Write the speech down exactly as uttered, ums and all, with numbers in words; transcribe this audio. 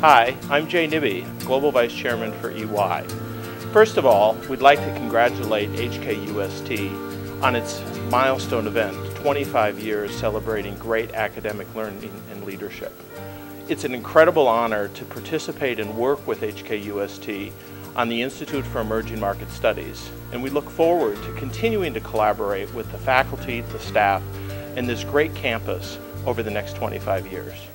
Hi, I'm Jay Nibbe, Global Vice Chairman for E Y. First of all, we'd like to congratulate H K U S T on its milestone event, twenty-five years celebrating great academic learning and leadership. It's an incredible honor to participate and work with H K U S T on the Institute for Emerging Market Studies, and we look forward to continuing to collaborate with the faculty, the staff, and this great campus over the next twenty-five years.